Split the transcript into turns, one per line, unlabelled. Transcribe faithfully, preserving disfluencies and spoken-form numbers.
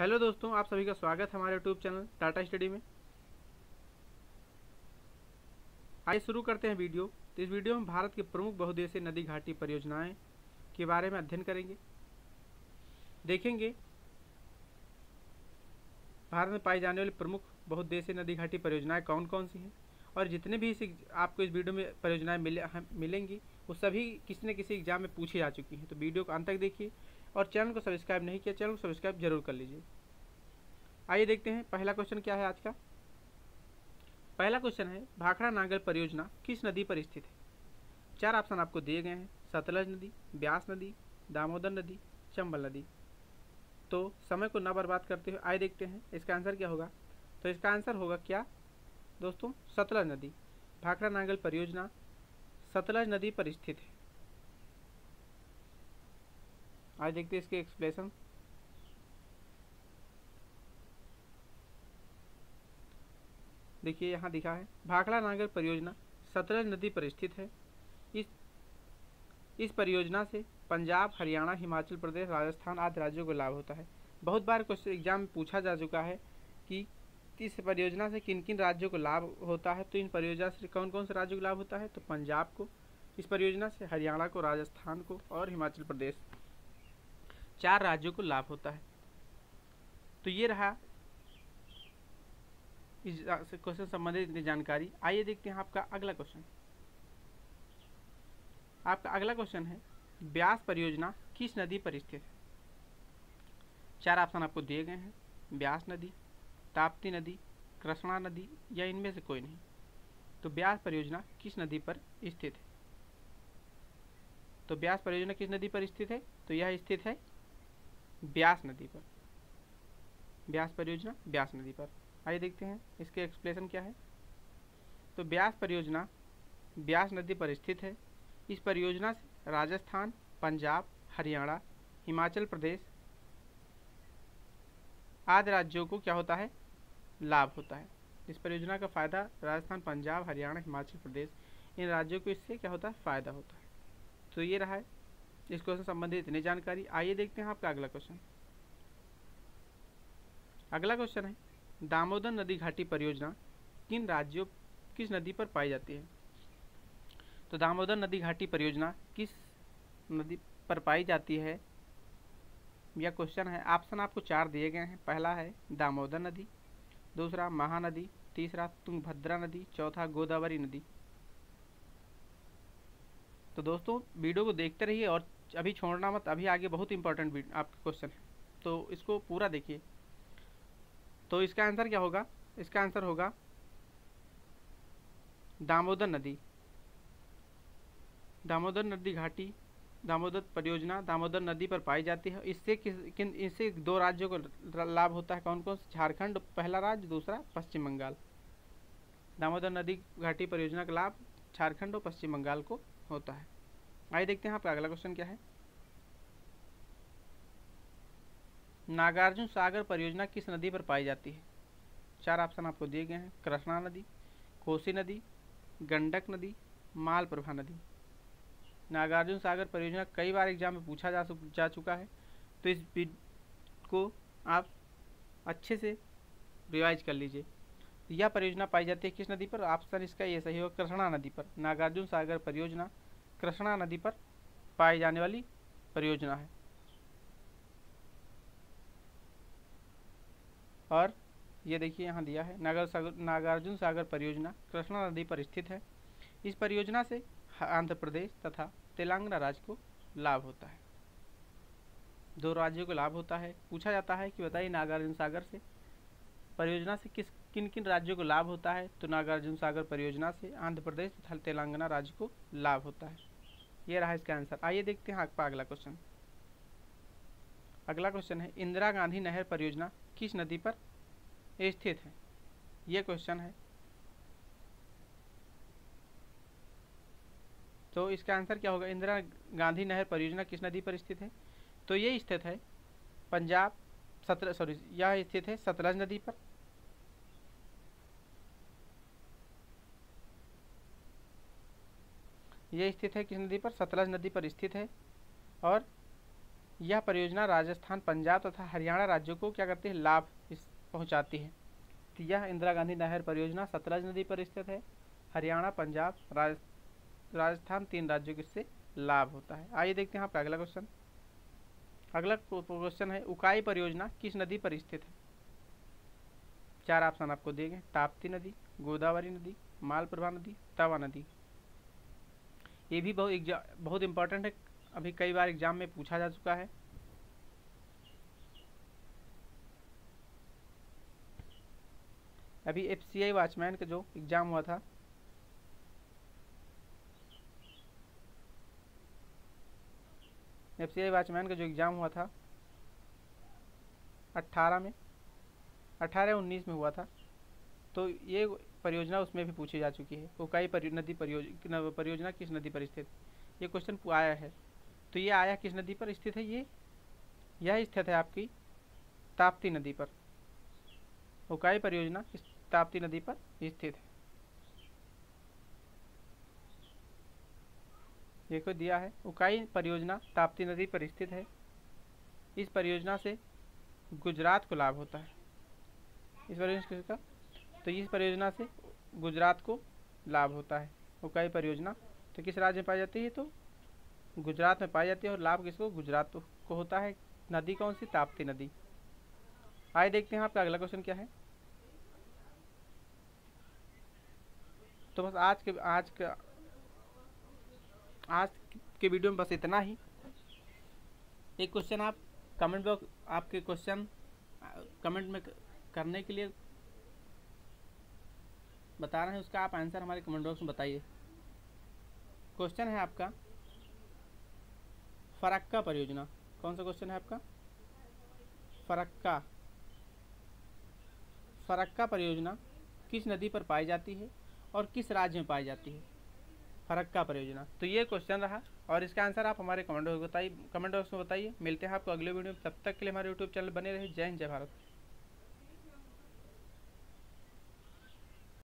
Hello दोस्तों, आप सभी का स्वागत है हमारे यूट्यूब चैनल टाटा स्टडी में। आइए शुरू करते हैं वीडियो। तो इस वीडियो में भारत के प्रमुख बहुउद्देशीय नदी घाटी परियोजनाएं के बारे में अध्ययन करेंगे। देखेंगे भारत में पाई जाने वाली प्रमुख बहुउद्देशीय नदी घाटी परियोजनाएं कौन कौन सी हैं, और जितने भी इस आपको इस वीडियो में परियोजनाएं मिले मिलेंगी वो सभी किसी न किसी एग्जाम में पूछी जा चुकी हैं। तो वीडियो को अंत तक देखिए और चैनल को सब्सक्राइब नहीं किया, चैनल को सब्सक्राइब जरूर कर लीजिए। आइए देखते हैं पहला क्वेश्चन क्या है आज का। पहला क्वेश्चन है, भाखड़ा नांगल परियोजना किस नदी पर स्थित है? चार ऑप्शन आपको दिए गए हैं, सतलज नदी, ब्यास नदी, दामोदर नदी, चंबल नदी। तो समय को न बर्बाद करते हुए आइए देखते हैं इसका आंसर क्या होगा। तो इसका आंसर होगा क्या दोस्तों? सतलज नदी। भाखड़ा नांगल परियोजना सतलज नदी पर स्थित है। आज देखते हैं इसके एक्सप्लेनेशन। देखिए यहाँ दिखा है, भाखड़ा नांगल परियोजना सतलज नदी पर स्थित है। इस इस परियोजना से पंजाब, हरियाणा, हिमाचल प्रदेश, राजस्थान आदि राज्यों को लाभ होता है। बहुत बार क्वेश्चन एग्जाम में पूछा जा चुका है कि इस परियोजना से किन किन राज्यों को लाभ होता है। तो इन परियोजना से कौन कौन से राज्यों को लाभ होता है? तो पंजाब को इस परियोजना से, हरियाणा को, राजस्थान को और हिमाचल प्रदेश, चार राज्यों को लाभ होता है। तो ये रहा इस क्वेश्चन संबंधित जानकारी। आइए देखते हैं आपका अगला क्वेश्चन। आपका अगला क्वेश्चन है, ब्यास परियोजना किस नदी पर स्थित है? चार ऑप्शन आपको दिए गए हैं, ब्यास नदी, ताप्ती नदी, कृष्णा नदी या इनमें से कोई नहीं। तो ब्यास परियोजना किस नदी पर स्थित है? तो ब्यास परियोजना किस नदी पर स्थित है? तो यह स्थित है ब्यास नदी पर। ब्यास परियोजना ब्यास नदी पर। आइए देखते हैं इसके एक्सप्लेनेशन क्या है। तो ब्यास परियोजना ब्यास नदी पर स्थित है। इस परियोजना से राजस्थान, पंजाब, हरियाणा, हिमाचल प्रदेश आदि राज्यों को क्या होता है? लाभ होता है। इस परियोजना का फायदा राजस्थान, पंजाब, हरियाणा, हिमाचल प्रदेश इन राज्यों को इससे क्या होता है? फायदा होता है। तो ये रहा है इस क्वेश्चन संबंधित इतनी जानकारी। आइए देखते हैं आपका अगला क्वेश्चन। अगला क्वेश्चन है, दामोदर नदी घाटी परियोजना किन राज्यों किस नदी पर पाई जाती है? तो दामोदर नदी घाटी परियोजना किस नदी पर पाई जाती है? यह क्वेश्चन है। ऑप्शन आपको चार दिए गए हैं। पहला है दामोदर नदी, दूसरा महानदी, तीसरा तुंगभद्रा नदी, चौथा गोदावरी नदी। तो दोस्तों वीडियो को देखते रहिए और अभी छोड़ना मत, अभी आगे बहुत इंपॉर्टेंट आपका क्वेश्चन है, तो इसको पूरा देखिए। तो इसका आंसर क्या होगा? इसका आंसर होगा दामोदर नदी। दामोदर नदी घाटी दामोदर परियोजना दामोदर नदी पर पाई जाती है। इससे किस किन इससे दो राज्यों को लाभ होता है। कौन कौन? झारखंड पहला राज्य, दूसरा पश्चिम बंगाल। दामोदर नदी घाटी परियोजना का लाभ झारखंड और पश्चिम बंगाल को होता है। आइए देखते हैं आपका अगला क्वेश्चन क्या है। नागार्जुन सागर परियोजना किस नदी पर पाई जाती है? चार ऑप्शन आपको दिए गए हैं, कृष्णा नदी, कोसी नदी, गंडक नदी, मालप्रभा नदी। नागार्जुन सागर परियोजना कई बार एग्जाम में पूछा जा, जा चुका है, तो इस को आप अच्छे से रिवाइज कर लीजिए। यह परियोजना पाई जाती है किस नदी पर? ऑप्शन इसका ये सही होगा, कृष्णा नदी पर। नागार्जुन सागर परियोजना कृष्णा नदी पर पाई जाने वाली परियोजना है। और ये देखिए यहाँ दिया है, नागर सागर नागार्जुन सागर परियोजना कृष्णा नदी पर स्थित है। इस परियोजना से आंध्र प्रदेश तथा तेलंगाना राज्य को लाभ होता है। दो राज्यों को लाभ होता है। पूछा जाता है कि बताइए नागार्जुन सागर से परियोजना से किस किन किन राज्यों को लाभ होता है? तो नागार्जुन सागर परियोजना से आंध्र प्रदेश तथा तेलंगाना राज्य को लाभ होता है। ये रहा इसका आंसर। आइए देखते हैं आपका अगला क्वेश्चन। अगला क्वेश्चन है, इंदिरा गांधी नहर परियोजना किस नदी पर स्थित है? यह क्वेश्चन है। तो इसका आंसर क्या होगा? इंदिरा गांधी नहर परियोजना किस नदी पर स्थित है? तो ये स्थित है पंजाब सतलज सॉरी यह स्थित है सतलज नदी पर। यह स्थित है किस नदी पर? सतलज नदी पर स्थित है। और यह परियोजना राजस्थान, पंजाब तथा हरियाणा राज्यों को क्या करती है, लाभ इस पहुंचाती है। तो यह इंदिरा गांधी नहर परियोजना सतलज नदी पर स्थित है। हरियाणा, पंजाब, राज राजस्थान तीन राज्यों को इससे लाभ होता है। आइए देखते हैं आपका अगला क्वेश्चन। अगला क्वेश्चन है, उकाई परियोजना किस नदी पर स्थित है? चार ऑप्शन आपको दिए गए, ताप्ती नदी, गोदावरी नदी, मालप्रभा नदी, तवा नदी। ये भी बहुत बहुत इंपॉर्टेंट है, अभी कई बार एग्जाम में पूछा जा चुका है। अभी एफ सी आई वॉचमैन का जो एग्जाम हुआ था, एफ सी आई वॉचमैन का जो एग्जाम हुआ था अट्ठारह में अट्ठारह उन्नीस में हुआ था, तो ये परियोजना उसमें भी पूछी जा चुकी है। उकाई नदी परियोजना परियोजना किस नदी पर स्थित, ये क्वेश्चन आया है। तो ये आया किस नदी पर स्थित है? ये यह स्थित है आपकी ताप्ती नदी पर। उकाई परियोजना इस ताप्ती नदी पर स्थित है। ये को दिया है, उकाई परियोजना ताप्ती नदी पर स्थित है। इस परियोजना से गुजरात को लाभ होता है। इस परियोजना किसका? तो इस परियोजना से गुजरात को लाभ होता है। उकाई परियोजना तो किस राज्य में पाई जाती है? तो गुजरात में पाई जाती है। और लाभ किसको? गुजरात को होता है। नदी कौन सी? ताप्ती नदी। आइए देखते हैं आपका अगला क्वेश्चन क्या है। तो बस आज के आज का आज के वीडियो में बस इतना ही। एक क्वेश्चन आप कमेंट बॉक्स आपके क्वेश्चन कमेंट में करने के लिए बता रहे हैं, उसका आप आंसर हमारे कमेंट बॉक्स में बताइए। क्वेश्चन है आपका फरक्का परियोजना। कौन सा क्वेश्चन है आपका? फरक्का फरक्का परियोजना किस नदी पर पाई जाती है और किस राज्य में पाई जाती है? फरक्का परियोजना। तो ये क्वेश्चन रहा और इसका आंसर आप हमारे कमेंट बॉक्स बताइए कमेंट बॉक्स में बताइए। मिलते हैं आपको अगले वीडियो में, तब तक के लिए हमारे यूट्यूब चैनल बने रहे। जय हिंद, जय भारत।